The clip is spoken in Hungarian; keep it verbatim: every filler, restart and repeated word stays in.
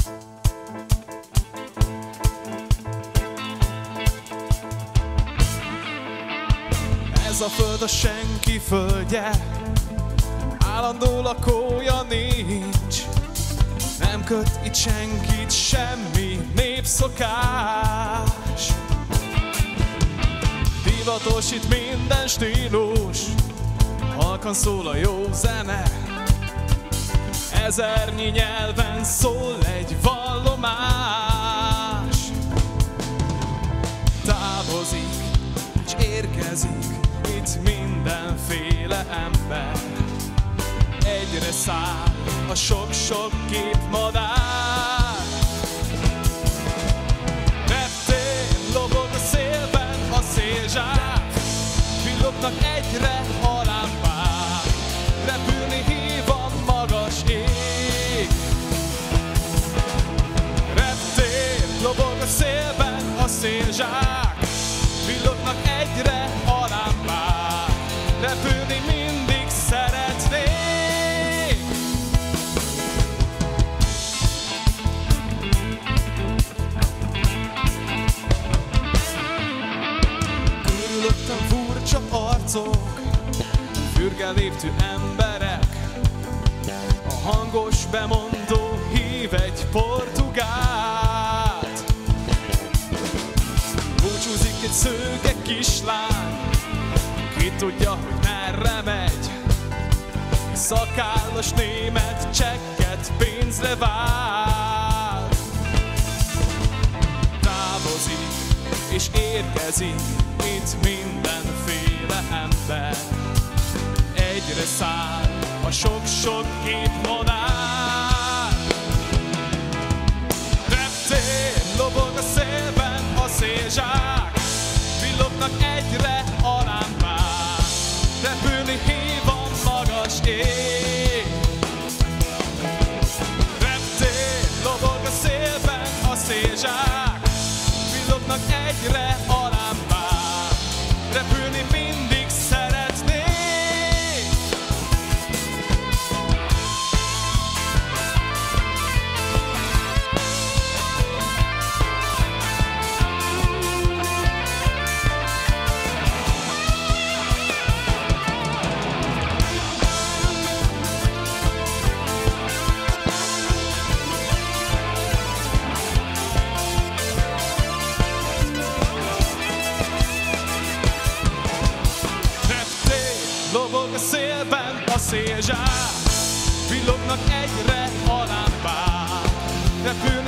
Ez a föld a senki földje, állandó lakója nincs. Nem köt itt senkit semmi népszokás. Divatos itt minden stílus, halkan szól a jó zene. Ezernyi nyelven szól egy vallomás. Távozik és érkezik itt mindenféle ember. Egyre száll a sok-sok képmadár. Reptér lobog a szélben a szélzsák, villognak egyre a lámpák. Repülni hív a magas ég. Reptér lobog a szélben a szélzsák, villognak egyre a lámpák. Repülni mindig szeretnék. Körülöttem furcsa arcok, fürge léptű emberek. A hangos bemondó hív egy portugát. Búcsúzik egy szőke kislány, ki tudja, hogy merre megy. Szakállas német csekket pénzre vár. Távozik és érkezik itt mindenféle ember. Egyre száll a sok-sok képmadár. Reptér lobog a szélben a szélzsák, villognak egyre a lámpák. Repülni hív a magas ég. Reptér lobog a szélben a szélzsák, villognak egyre a lámpák. Repülni mindig szeretnék. Lobog a szélben a szélzsák, villognak egyre a lámpák. Repül